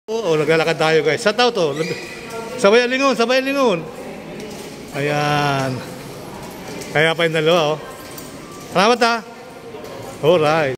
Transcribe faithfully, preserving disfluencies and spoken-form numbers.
Oo, naglalakad tayo guys. Sa tao to. Sabay lingon, sabay lingon. Ayan. Kaya pa yung dalawa oh. Salamat ha. Alright.